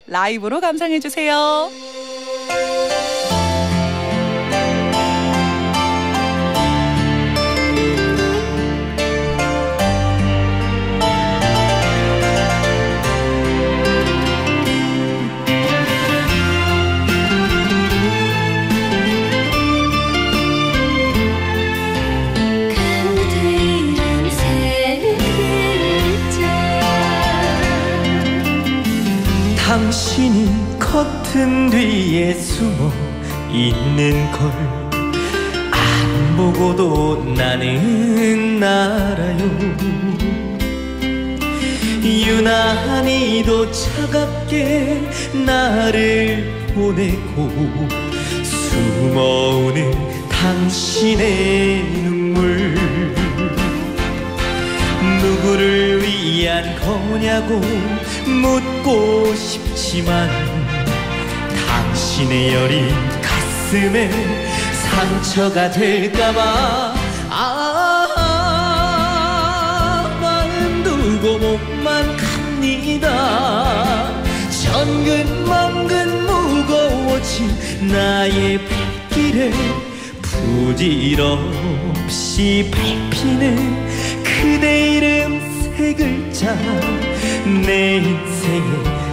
라이브로 감상해주세요. 당신이 커튼 뒤에 숨어 있는 걸 안 보고도 나는 알아요. 유난히도 차갑게 나를 보내고 숨어오는 당신의 눈물, 누구를 위한 거냐고 묻고 싶지만 당신의 여린 가슴에 상처가 될까봐 마음 두고 몸만 갑니다. 전근만근 무거워진 나의 발길에 부질없이 밟히는 그대 이름 세 글자, 내 인생의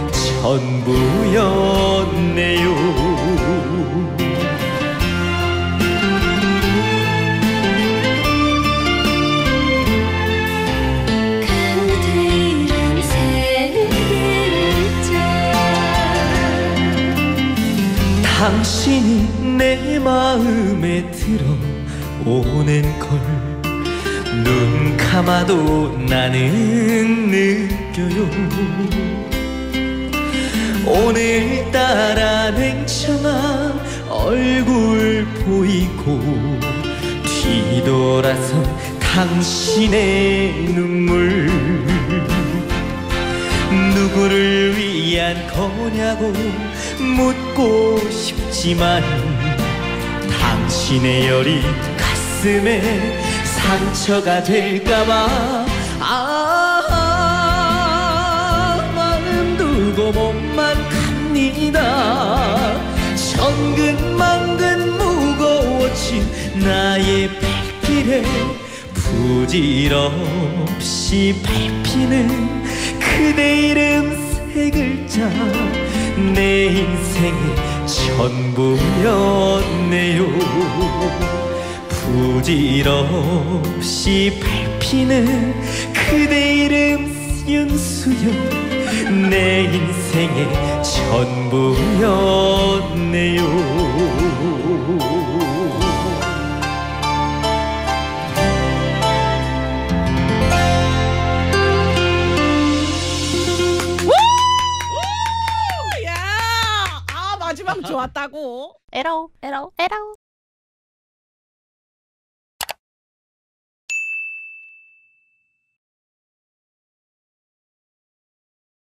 전부였네요. 그대 이름 세 글자, 당신이 내 마음에 들어오는 걸 눈 감아도 나는 느껴요. 오늘따라 냉정한 얼굴 보이고 뒤돌아선 당신의 눈물, 누구를 위한 거냐고 묻고 싶지만 당신의 여린 가슴에 상처가 될까봐 마음 두고 몸만 갑니다. 전근만근 무거워진 나의 발길에 부질없이 밟히는 그대 이름 세 글자, 내 인생의 전부였네요. 부질없이 밟히는 그대 이름 윤수연, 내 인생의 전부였네요. 마지막 좋았다고. 에러.